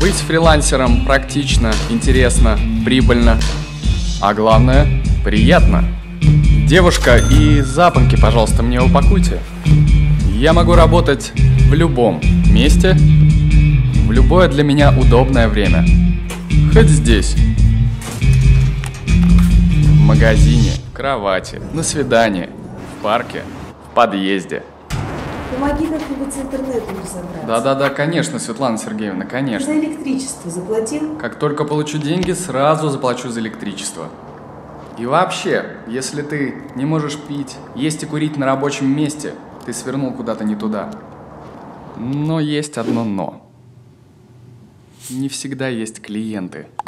Быть фрилансером практично, интересно, прибыльно, а главное, приятно. Девушка, и запонки, пожалуйста, мне упакуйте. Я могу работать в любом месте, в любое для меня удобное время. Хоть здесь, в магазине, в кровати, на свидании, в парке, в подъезде. Помоги как-нибудь с интернетом разобраться. Да-да-да, конечно, Светлана Сергеевна, конечно. За электричество заплатил? Как только получу деньги, сразу заплачу за электричество. И вообще, если ты не можешь пить, есть и курить на рабочем месте, ты свернул куда-то не туда. Но есть одно но. Не всегда есть клиенты.